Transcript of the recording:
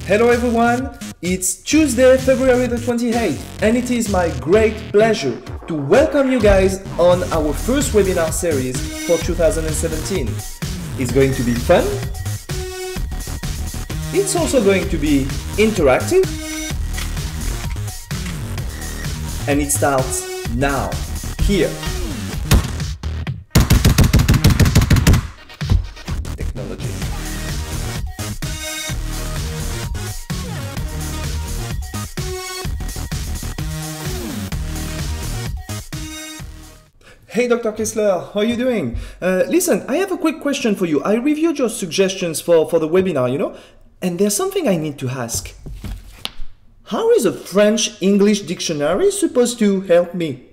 Hello everyone, it's Tuesday, February the 28th, and it is my great pleasure to welcome you guys on our first webinar series for 2017. It's going to be fun, it's also going to be interactive, and it starts now, here. Technology. Hey Dr. Kessler, how are you doing? Listen, I have a quick question for you. I reviewed your suggestions for the webinar, and there's something I need to ask. How is a French-English dictionary supposed to help me?